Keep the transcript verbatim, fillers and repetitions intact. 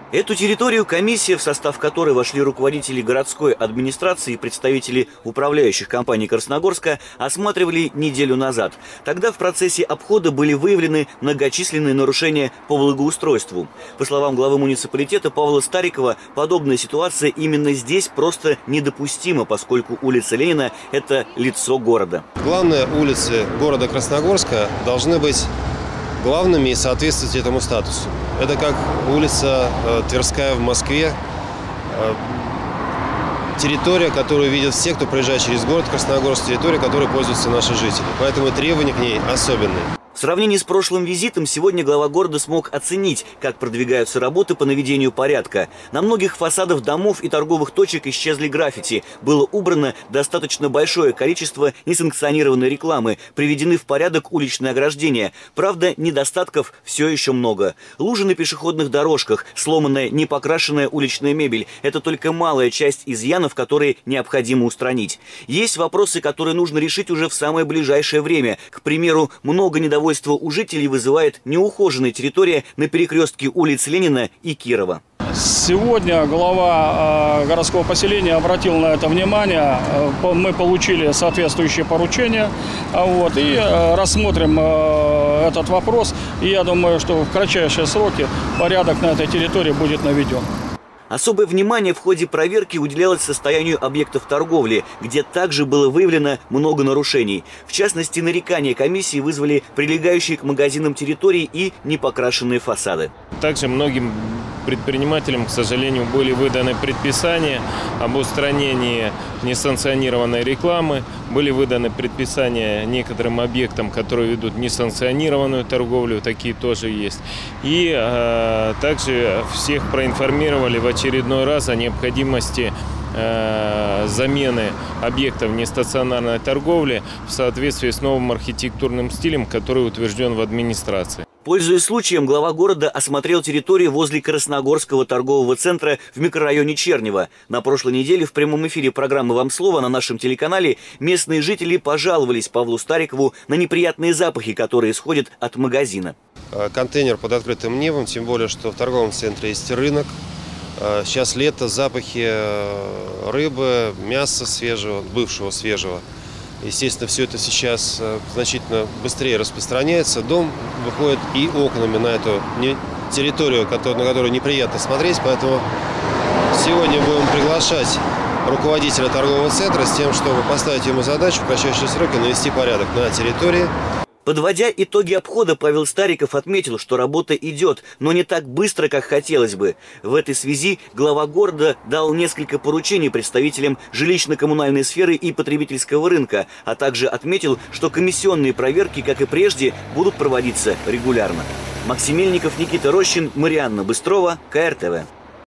Эту территорию комиссия, в состав которой вошли руководители городской администрации и представители управляющих компаний Красногорска, осматривали неделю назад. Тогда в процессе обхода были выявлены многочисленные нарушения по благоустройству. По словам главы муниципалитета Павла Старикова, подобная ситуация именно здесь просто недопустима, поскольку улица Ленина – это лицо города. Главные улицы города Красногорска должны быть главными и соответствовать этому статусу. Это как улица э, Тверская в Москве, э, территория, которую видят все, кто проезжает через город Красногорск, территория, которой пользуются наши жители. Поэтому требования к ней особенные. В сравнении с прошлым визитом сегодня глава города смог оценить, как продвигаются работы по наведению порядка. На многих фасадах домов и торговых точек исчезли граффити. Было убрано достаточно большое количество несанкционированной рекламы. Приведены в порядок уличные ограждения. Правда, недостатков все еще много. Лужи на пешеходных дорожках, сломанная, непокрашенная уличная мебель – это только малая часть изъянов, которые необходимо устранить. Есть вопросы, которые нужно решить уже в самое ближайшее время. К примеру, много недовольства у жителей вызывает неухоженная территория на перекрестке улиц Ленина и Кирова. Сегодня глава э, городского поселения обратил на это внимание. Мы получили соответствующие поручения, вот, и э, рассмотрим э, этот вопрос. И я думаю, что в кратчайшие сроки порядок на этой территории будет наведен. Особое внимание в ходе проверки уделялось состоянию объектов торговли, где также было выявлено много нарушений. В частности, нарекания комиссии вызвали прилегающие к магазинам территории и непокрашенные фасады. Также многим предпринимателям, к сожалению, были выданы предписания об устранении несанкционированной рекламы, были выданы предписания некоторым объектам, которые ведут несанкционированную торговлю, такие тоже есть. И э, также всех проинформировали в очередной раз о необходимости э, замены объектов нестационарной торговли в соответствии с новым архитектурным стилем, который утвержден в администрации. Пользуясь случаем, глава города осмотрел территорию возле Красногорского торгового центра в микрорайоне Чернево. На прошлой неделе в прямом эфире программы «Вам слово» на нашем телеканале местные жители пожаловались Павлу Старикову на неприятные запахи, которые исходят от магазина. Контейнер под открытым небом, тем более, что в торговом центре есть рынок. Сейчас лето, запахи рыбы, мяса свежего, бывшего свежего. Естественно, все это сейчас значительно быстрее распространяется. Дом выходит и окнами на эту территорию, на которую неприятно смотреть. Поэтому сегодня будем приглашать руководителя торгового центра с тем, чтобы поставить ему задачу в кратчайшие сроки навести порядок на территории. Подводя итоги обхода, Павел Стариков отметил, что работа идет, но не так быстро, как хотелось бы. В этой связи глава города дал несколько поручений представителям жилищно-коммунальной сферы и потребительского рынка, а также отметил, что комиссионные проверки, как и прежде, будут проводиться регулярно. Максим Мельников, Никита Рощин, Марианна Быстрова, ка эр тэ вэ.